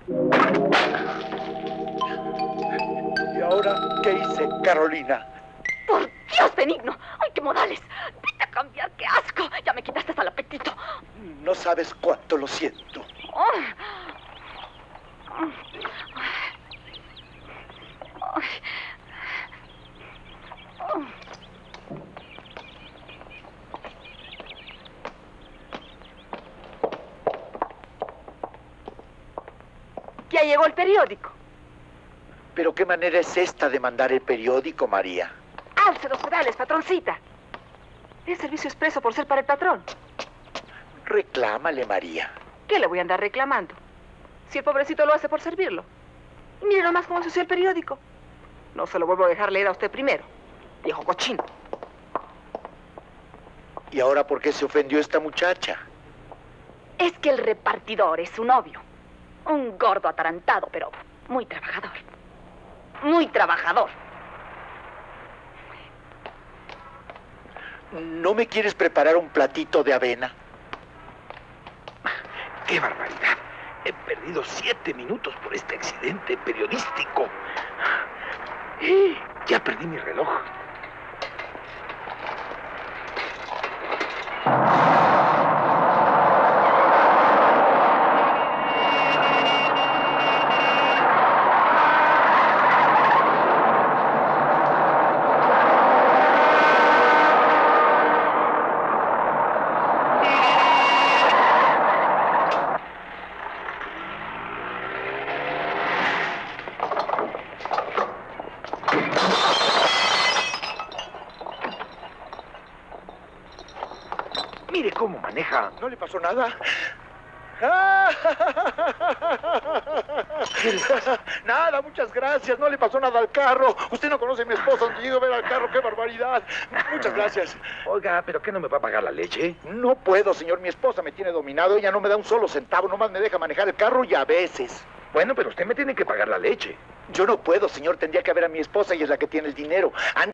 ¿Y ahora qué hice, Carolina? ¡Por Dios, Benigno! ¡Ay, qué modales! ¡Vete a cambiar! ¡Qué asco! Ya me quitaste hasta el apetito. No sabes cuánto lo siento. Ay. Ay. Ya llegó el periódico. ¿Pero qué manera es esta de mandar el periódico, María? Alce los pedales, patroncita. Es servicio expreso por ser para el patrón. Reclámale, María. ¿Qué le voy a andar reclamando? Si el pobrecito lo hace por servirlo. Y mire nomás cómo ensució el periódico. No se lo vuelvo a dejar leer a usted primero, viejo cochino. ¿Y ahora por qué se ofendió esta muchacha? Es que el repartidor es su novio. Un gordo atarantado, pero muy trabajador. Muy trabajador. ¿No me quieres preparar un platito de avena? ¡Qué barbaridad! He perdido 7 minutos por este accidente periodístico. Ya perdí mi reloj. Mire cómo maneja. ¿No le pasó nada? Nada, muchas gracias. No le pasó nada al carro. Usted no conoce a mi esposa. Donde llego a ver al carro, qué barbaridad. Muchas gracias. Oiga, ¿pero qué no me va a pagar la leche? No puedo, señor. Mi esposa me tiene dominado. Ella no me da un solo centavo. Nomás me deja manejar el carro y a veces. Bueno, pero usted me tiene que pagar la leche. Yo no puedo, señor. Tendría que ver a mi esposa y es la que tiene el dinero.